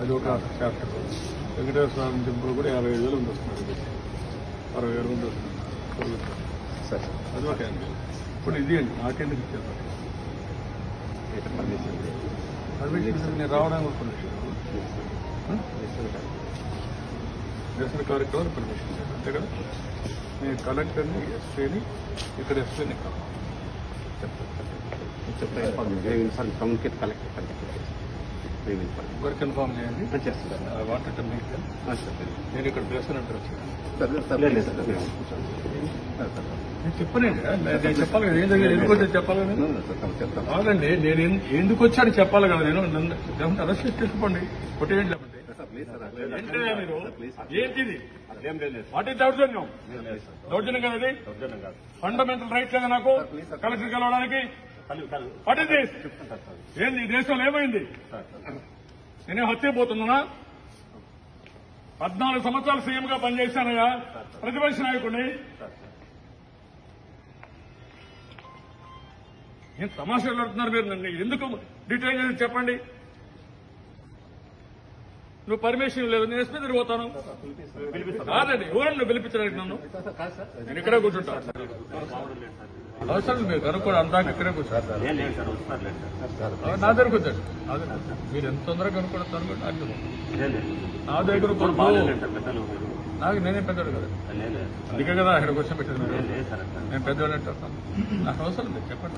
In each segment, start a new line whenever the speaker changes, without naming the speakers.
అది ఒక చాప్టర్. వెంకటేశ్వర స్వామి టెంపుల్ కూడా 55,000 మంది వస్తున్నారు, 60,000 మంది వస్తున్నారు సార్. అది ఒక యాంగిల్. ఇప్పుడు ఇది అండి నాకెందుకు ఇచ్చారు పర్మిషన్? నేను రావడానికి పర్మిషన్, నిరసన కార్యక్రమాలు పర్మిషన్ అంతే కదా. నేను కలెక్టర్ని, ఎస్పీని, ఇక్కడ ఎస్పీని వర్క్ ఇన్ఫార్మ్ చేయండి. వాంటెడ్ టు మేక్ నేను ఇక్కడ ప్రెసిడెంట్ వచ్చాను. నేను చెప్పనండి, నేను చెప్పాలి కదా, ఏం జరిగింది ఎందుకు వచ్చి చెప్పాలి కదా. కాదండి, నేను ఎందుకు వచ్చాను చెప్పాలి కదా. నేను నన్ను అరెస్ట్ చేసి తీసుకోండి, కొట్టేయండి. లేకపోతే మీరు ఏంటిది? వాట్ ఈస్ దౌర్జన్యం? దౌర్జన్యం కదా అది. ఫండమెంటల్ రైట్ లేదా నాకు కలెక్టర్ కలవడానికి? What is this? ఏంది ఈ దేశంలో ఏమైంది? నేనే హత్యపోతున్నానా? 14 సంవత్సరాలు సీఎంగా పనిచేశానయ్యా, ప్రతిపక్ష నాయకుడిని. ఏం తమాషాలు ఆడుతున్నారు మీరు? నన్ను ఎందుకు డీటెయిల్ చేసి చెప్పండి. నువ్వు పర్మిషన్ లేదు, నేను ఎస్పీ దగ్గర పోతాను. కాదండి, ఎవరన్నా నువ్వు పిలిపించడానికి నన్ను? నేను ఇక్కడే కూర్చుంటా. అవసరం మీరు కనుక్కోండి, అందాక ఇక్కడే కూర్చోండి. నా దగ్గర కూర్చోండి. మీరు ఎంత తొందరగా కనుక్కోవడం అనుకోండి. నా దగ్గర నాకు నేనే పెద్దోడు కదా, అందుకే కదా ఇక్కడ క్వశ్చన్ పెట్టారు మీరు. నేను పెద్దోడు అంటే నాకు అవసరం లేదు, చెప్పండి.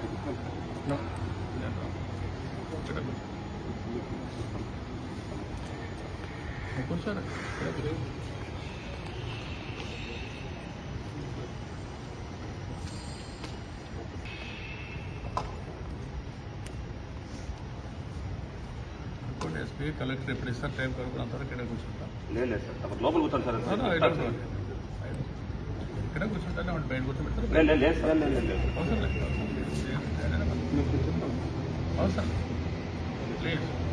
కూర్చోండి. ఎస్పీ కలెక్టర్ ఎప్పుడు ఇస్తారు టైం కనుక్కుని అంతా ఇక్కడే కూర్చుంటాం.
లేదు లోపల కూర్చోండి సార్.
ఇక్కడే కూర్చుంటానే ఉంటే బయట కూర్చోబెడతారు. అవసరం లేదు, అవసరం ప్లీజ్.